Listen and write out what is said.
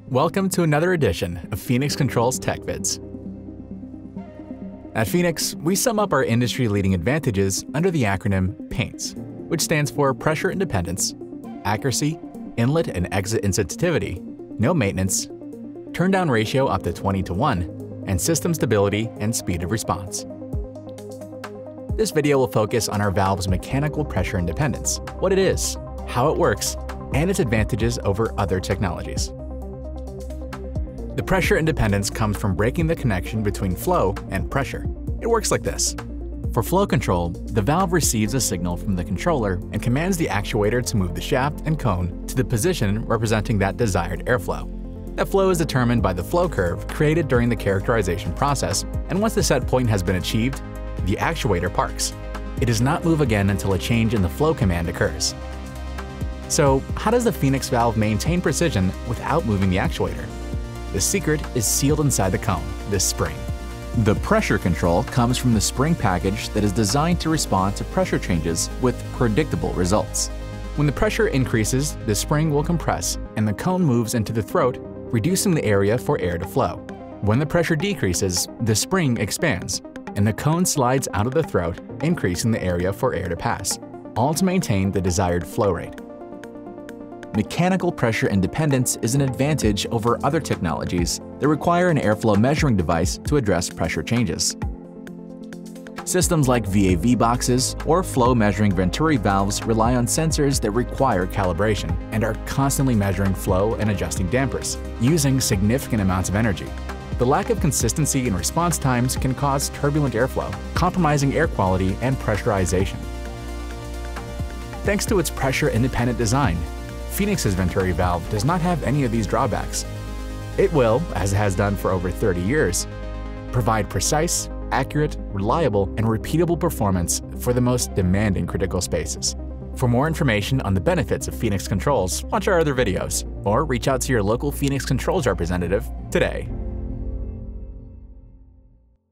Welcome to another edition of Phoenix Controls Tech Vids. At Phoenix, we sum up our industry-leading advantages under the acronym PAINTS, which stands for Pressure Independence, Accuracy, Inlet and Exit Insensitivity, No Maintenance, Turndown Ratio up to 20:1, and System Stability and Speed of Response. This video will focus on our valve's mechanical pressure independence, what it is, how it works, and its advantages over other technologies. The pressure independence comes from breaking the connection between flow and pressure. It works like this. For flow control, the valve receives a signal from the controller and commands the actuator to move the shaft and cone to the position representing that desired airflow. That flow is determined by the flow curve created during the characterization process, and once the set point has been achieved, the actuator parks. It does not move again until a change in the flow command occurs. So, how does the Phoenix valve maintain precision without moving the actuator? The secret is sealed inside the cone, this spring. The pressure control comes from the spring package that is designed to respond to pressure changes with predictable results. When the pressure increases, the spring will compress and the cone moves into the throat, reducing the area for air to flow. When the pressure decreases, the spring expands and the cone slides out of the throat, increasing the area for air to pass, all to maintain the desired flow rate. Mechanical pressure independence is an advantage over other technologies that require an airflow measuring device to address pressure changes. Systems like VAV-Boxes or flow measuring Venturi valves rely on sensors that require calibration and are constantly measuring flow and adjusting dampers, using significant amounts of energy. The lack of consistency in response times can cause turbulent airflow, compromising air quality and pressurization. Thanks to its pressure-independent design, Phoenix's Venturi valve does not have any of these drawbacks. It will, as it has done for over 30 years, provide precise, accurate, reliable, and repeatable performance for the most demanding critical spaces. For more information on the benefits of Phoenix Controls, watch our other videos, or reach out to your local Phoenix Controls representative today.